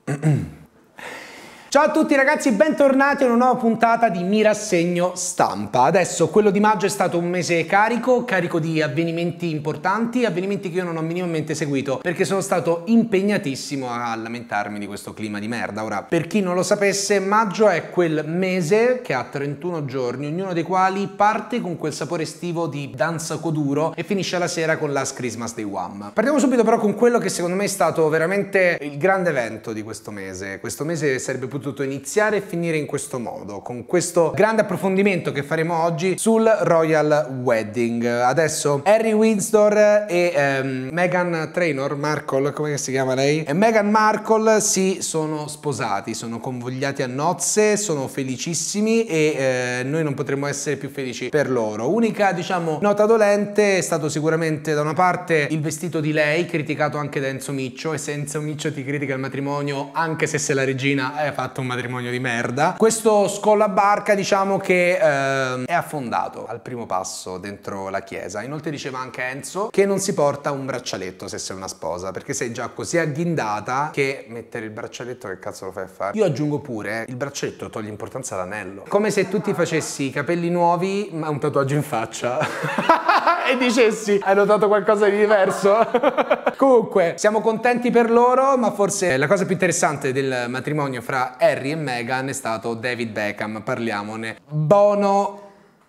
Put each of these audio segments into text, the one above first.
Ciao a tutti ragazzi, bentornati a una nuova puntata di Mi Rassegno Stampa. Adesso quello di maggio è stato un mese carico di avvenimenti importanti, avvenimenti che io non ho minimamente seguito perché sono stato impegnatissimo a lamentarmi di questo clima di merda. Ora, per chi non lo sapesse, maggio è quel mese che ha 31 giorni, ognuno dei quali parte con quel sapore estivo di danza coduro e finisce la sera con Last Christmas Day One. Partiamo subito però con quello che secondo me è stato veramente il grande evento di questo mese. Questo mese sarebbe potuto iniziare e finire in questo modo, con questo grande approfondimento che faremo oggi sul Royal Wedding. Adesso Harry Windsor e Meghan Trainor, Markle, come si chiama lei? E Meghan Markle si sono sposati, sono convogliati a nozze, sono felicissimi e noi non potremmo essere più felici per loro. Unica, diciamo, nota dolente è stato sicuramente da una parte il vestito di lei, criticato anche da Enzo Miccio, e se Enzo Miccio ti critica il matrimonio, anche se sei la regina, hai fatto un matrimonio di merda. Questo scollabarca, diciamo che è affondato al primo passo dentro la chiesa. Inoltre diceva anche Enzo che non si porta un braccialetto se sei una sposa, perché sei già così agghindata che mettere il braccialetto che cazzo lo fai a fare? Io aggiungo pure, il braccialetto toglie importanza all'anello. Come se tu ti facessi i capelli nuovi ma un tatuaggio in faccia e dicessi hai notato qualcosa di diverso? Comunque siamo contenti per loro, ma forse la cosa più interessante del matrimonio fra Harry e Meghan è stato David Beckham. Parliamone. Bono.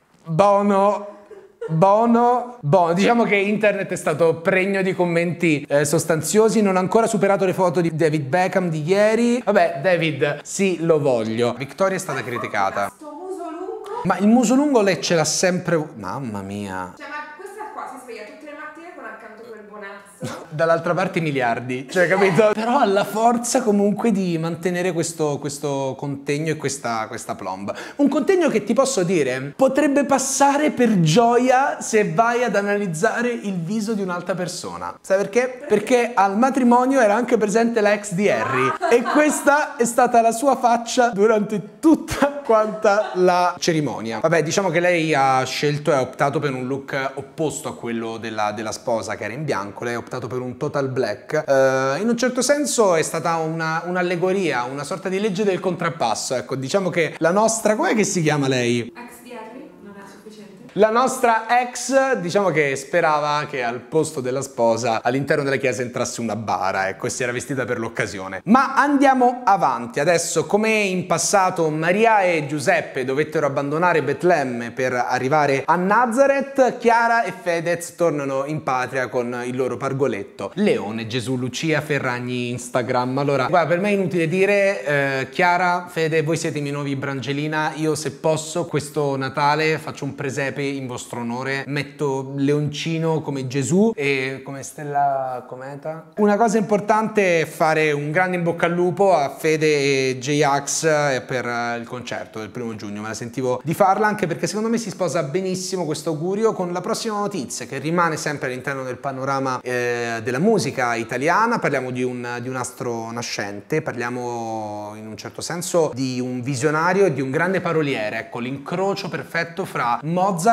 Diciamo che internet è stato pregno di commenti sostanziosi. Non ho ancora superato le foto di David Beckham di ieri. Vabbè, David, sì, lo voglio. Victoria è stata criticata. Sto muso lungo. Ma il muso lungo lei ce l'ha sempre. Mamma mia. Cioè, ma questa qua si sveglia tutte le mattine con accanto quel bonazzo. Dall'altra parte i miliardi, cioè, capito? Però ha la forza comunque di mantenere questo contegno e questa plomb. Un contegno che ti posso dire potrebbe passare per gioia se vai ad analizzare il viso di un'altra persona. Sai perché? Perché al matrimonio era anche presente la ex di Harry e questa è stata la sua faccia durante tutta quanta la cerimonia. Vabbè, diciamo che lei ha scelto e ha optato per un look opposto a quello della sposa, che era in bianco. Lei ha optato per un total black. In un certo senso è stata un'allegoria, una sorta di legge del contrappasso. Ecco, diciamo che la nostra, com'è che si chiama lei? Ex di Harry? Non è sufficiente? La nostra ex, diciamo che sperava che al posto della sposa all'interno della chiesa entrasse una bara, ecco, e si era vestita per l'occasione. Ma andiamo avanti. Adesso, come in passato Maria e Giuseppe dovettero abbandonare Betlemme per arrivare a Nazareth, Chiara e Fedez tornano in patria con il loro pargoletto. Leone, Gesù, Lucia, Ferragni, Instagram. Allora, guarda, per me è inutile dire, Chiara, Fede, voi siete i miei nuovi Brangelina. Io, se posso, questo Natale faccio un presepe in vostro onore, metto Leoncino come Gesù e come Stella Cometa. Una cosa importante è fare un grande in bocca al lupo a Fede e J-Ax per il concerto del 1° giugno. Me la sentivo di farla, anche perché secondo me si sposa benissimo questo augurio con la prossima notizia, che rimane sempre all'interno del panorama della musica italiana. Parliamo di un astro nascente, parliamo in un certo senso di un visionario e di un grande paroliere. Ecco, l'incrocio perfetto fra Mozart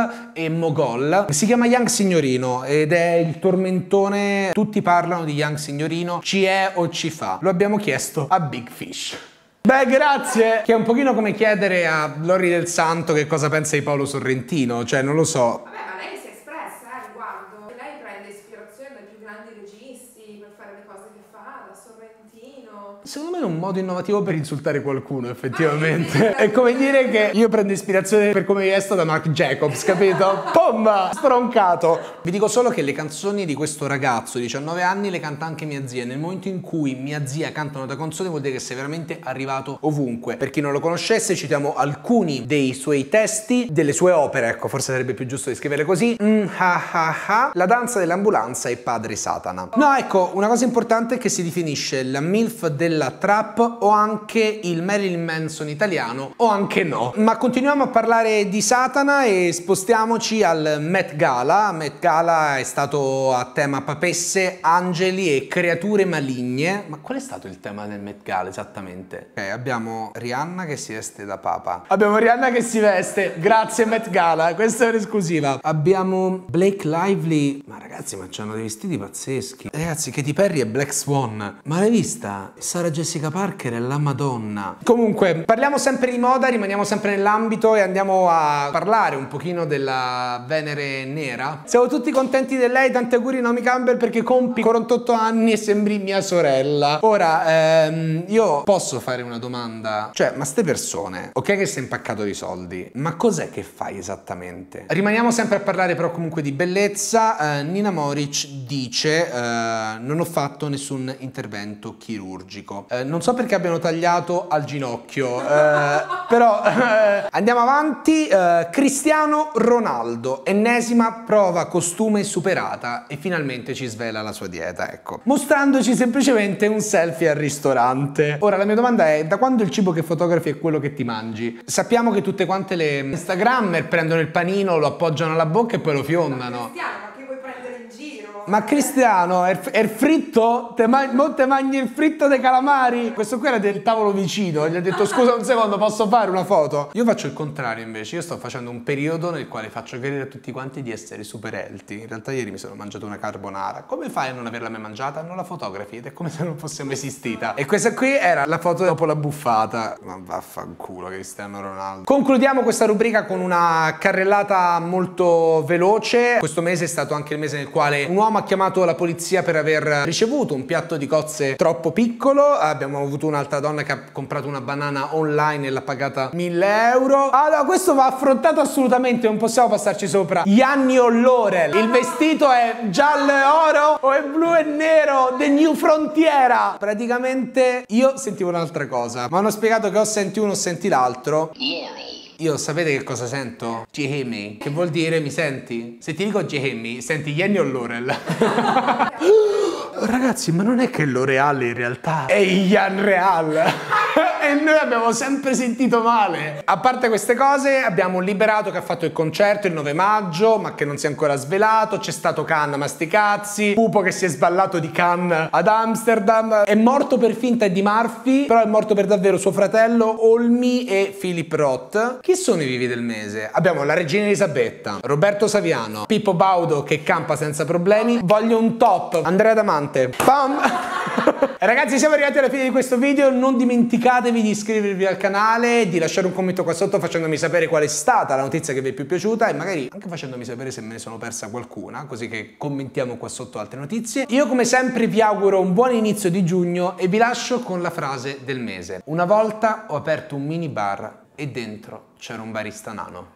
e Mogol. Si chiama Young Signorino ed è il tormentone. Tutti parlano di Young Signorino. Ci è o ci fa? Lo abbiamo chiesto a Big Fish. Beh, grazie! Che è un pochino come chiedere a Lori del Santo che cosa pensa di Paolo Sorrentino, cioè non lo so. Vabbè, ma lei si è espressa a riguardo. Lei prende ispirazione dai più grandi registi per fare le cose che fa, da Sorrentino. Secondo me è un modo innovativo per insultare qualcuno, effettivamente. È come dire che io prendo ispirazione per come vesto da Marc Jacobs, capito? Pomba! Stroncato! Vi dico solo che le canzoni di questo ragazzo di 19 anni le canta anche mia zia. Nel momento in cui mia zia canta una tua canzone vuol dire che sei veramente arrivato ovunque. Per chi non lo conoscesse, citiamo alcuni dei suoi testi, delle sue opere, ecco, forse sarebbe più giusto descriverle così. La danza dell'ambulanza e Padre Satana. No, ecco, una cosa importante è che si definisce la MILF della trap o anche il Marilyn Manson italiano o anche no. Ma continuiamo a parlare di Satana e spostiamoci al Met Gala. Met Gala è stato a tema papesse, angeli e creature maligne. Ma qual è stato il tema del Met Gala esattamente? Ok, abbiamo Rihanna che si veste da papa. Abbiamo Rihanna che si veste. Grazie Met Gala, questa è un'esclusiva. Abbiamo Blake Lively. Ma ragazzi, ma c'hanno dei vestiti pazzeschi. Ragazzi, Katy Perry e Black Swan. Ma l'hai vista? Sarah Jessica Parker è la Madonna. Comunque, parliamo sempre di moda, rimaniamo sempre nell'ambito e andiamo a parlare un pochino della Venere nera. Siamo tutti contenti di lei, tanti auguri Naomi Campbell perché compi 48 anni e sembri mia sorella. Ora, io posso fare una domanda? Cioè, ma ste persone, ok che sei impaccato di soldi, ma cos'è che fai esattamente? Rimaniamo sempre a parlare però comunque di bellezza. Nina Moric dice, non ho fatto nessun intervento chirurgico. Non so perché abbiano tagliato al ginocchio, però andiamo avanti. Cristiano Ronaldo, ennesima prova costume superata e finalmente ci svela la sua dieta, ecco, mostrandoci semplicemente un selfie al ristorante. Ora la mia domanda è: da quando il cibo che fotografi è quello che ti mangi? Sappiamo che tutte quante le Instagrammer prendono il panino, lo appoggiano alla bocca e poi lo fiondano. Ma Cristiano, è il fritto? Te mangi il fritto dei calamari? Questo qui era del tavolo vicino, gli ha detto scusa un secondo, posso fare una foto? Io faccio il contrario invece, io sto facendo un periodo nel quale faccio credere a tutti quanti di essere super healthy. In realtà ieri mi sono mangiato una carbonara. Come fai a non averla mai mangiata? Non la fotografi ed è come se non fosse mai esistita. E questa qui era la foto dopo la buffata. Ma vaffanculo Cristiano Ronaldo. Concludiamo questa rubrica con una carrellata molto veloce. Questo mese è stato anche il mese nel quale un uomo ha chiamato la polizia per aver ricevuto un piatto di cozze troppo piccolo. Abbiamo avuto un'altra donna che ha comprato una banana online e l'ha pagata 1000 euro. Allora, questo va affrontato assolutamente, non possiamo passarci sopra. Yanni O'Lorel, il vestito è giallo e oro o è blu e nero? The New Frontiera. Praticamente io sentivo un'altra cosa, ma hanno spiegato che o senti uno o senti l'altro. Io sapete che cosa sento? Jehemi, che vuol dire mi senti? Se ti dico Jehemi, senti Yanni o Laurel? Ragazzi, ma non è che L'Oreal in realtà è Ian Real? E noi abbiamo sempre sentito male. A parte queste cose, abbiamo un Liberato che ha fatto il concerto il 9 maggio, ma che non si è ancora svelato. C'è stato Khan, ma sti cazzi. Pupo che si è sballato di Khan ad Amsterdam. È morto per finta Eddie Murphy, però è morto per davvero suo fratello Olmi e Philip Roth. Chi sono i vivi del mese? Abbiamo la regina Elisabetta, Roberto Saviano, Pippo Baudo che campa senza problemi. Voglio un top, Andrea Damante. Pam! Ragazzi, siamo arrivati alla fine di questo video. Non dimenticatevi di iscrivervi al canale, di lasciare un commento qua sotto facendomi sapere qual è stata la notizia che vi è più piaciuta e magari anche facendomi sapere se me ne sono persa qualcuna, così che commentiamo qua sotto altre notizie. Io come sempre vi auguro un buon inizio di giugno e vi lascio con la frase del mese. Una volta ho aperto un mini bar e dentro c'era un barista nano.